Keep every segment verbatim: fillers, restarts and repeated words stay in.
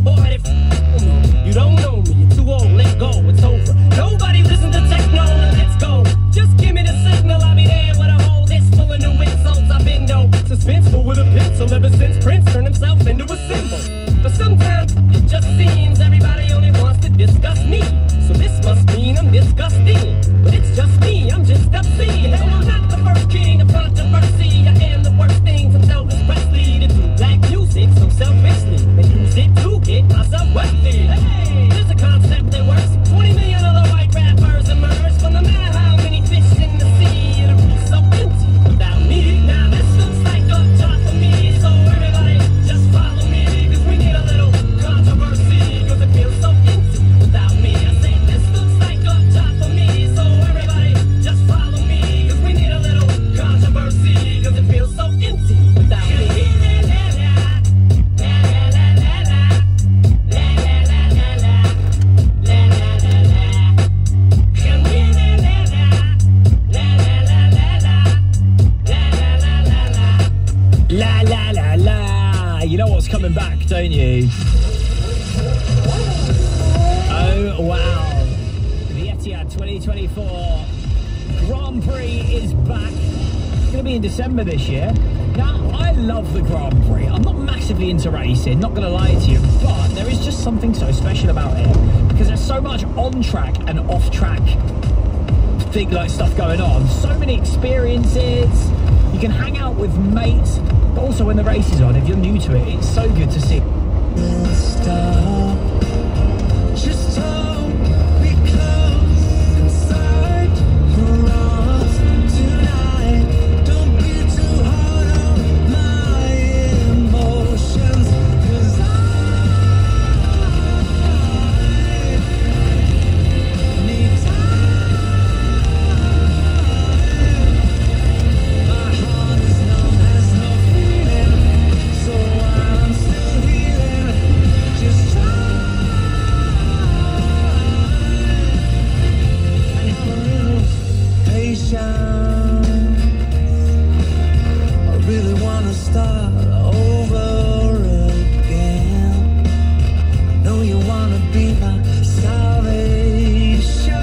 Boy, if you don't know me, you're too old, let go, it's over. Nobody listen to techno, now let's go. Just give me the signal, I'll be there with a whole list full of new insults. I've been no suspenseful with a pencil ever since Prince turned himself into a symbol. But sometimes it just seems everybody only wants to discuss me. So this must mean I'm disgusting. But it's just me, I'm just obscene. Hell, I'm not the first king of controversy. I am the worst thing from Elvis Presley to do black music so selfishly. And use it to get myself wealthy. Hey, there's a concept that works. twenty million other white rappers emerge. From no matter how many fish in the sea, it'll be so empty without me. Now this looks like a job for me. So everybody just follow me. Cause we need a little controversy. Cause it feels so empty without me. I say this looks like a job for me. So everybody just follow me. Cause we need a little controversy. Cause it feels so empty without me. La la la la. You know what's coming back, don't you? Oh wow. The Etihad twenty twenty-four Grand Prix is back. It's going to be in December this year. Now, I love the Grand Prix. I'm not massively into racing, not going to lie to you, but there is just something so special about it because there's so much on-track and off-track thing like stuff going on. So many experiences. You can hang out with mates, but also when the race is on, if you're new to it, it's so good to see. Stop. Just don't be close inside for us tonight. Don't be too hard on my emotions, cause I need time. My heart is numb, has no feeling, so I'm still healing. Just try. I really wanna start over again. Know you wanna be my salvation,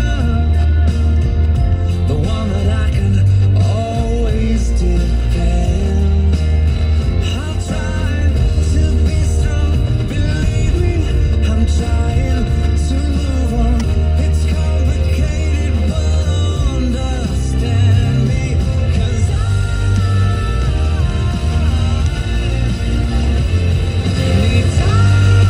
the one that I can always depend. I'll try to be strong, believe me, I'm trying to move on. It's complicated, but understand me, cause I need time.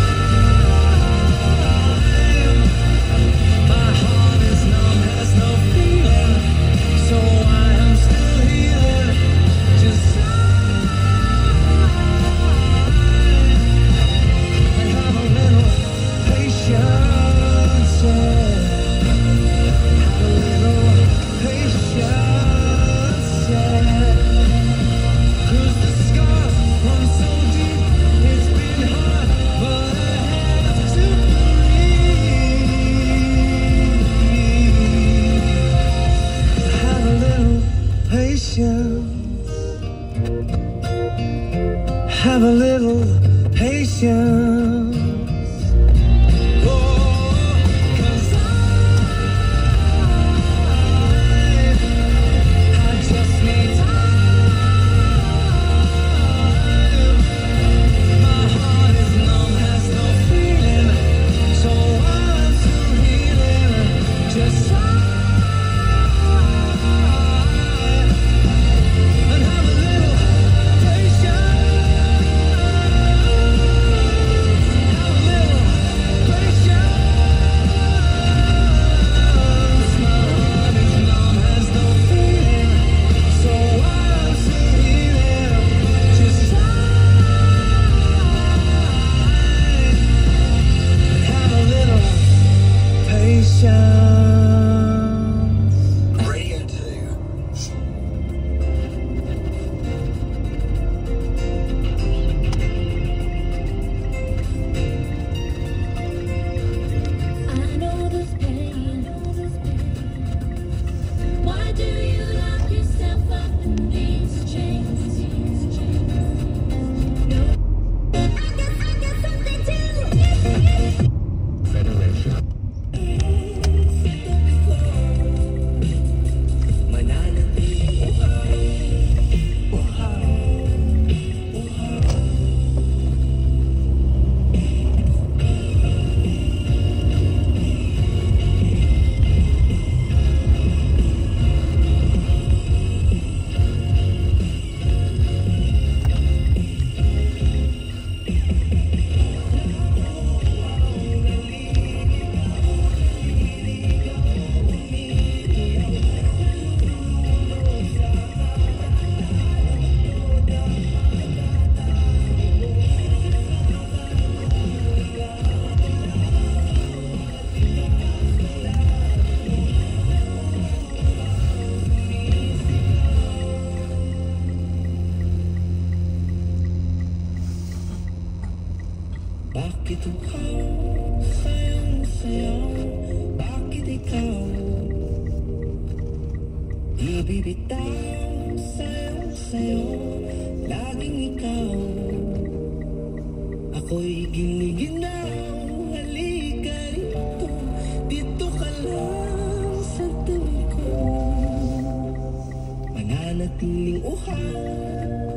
My heart is numb, has no feeling, so I am still healing. Just sigh and have a little patience, yeah. Have a little patience, yeah. Cause the scars run so deep, it's been hard, but I have to breathe. Have a little patience. Have a little patience. Oh, cause I, I just need time. My heart is numb, has no feeling, so I'm still healing. Just try and have a little patience. Bakit ikaw sayang sayaw? Bakit ikaw ibibitaw? Sayang sayo, laging ikaw. Ako'y giniginaw. Halika rito, dito ka lang sa tabi ko. Mananatiling uhaw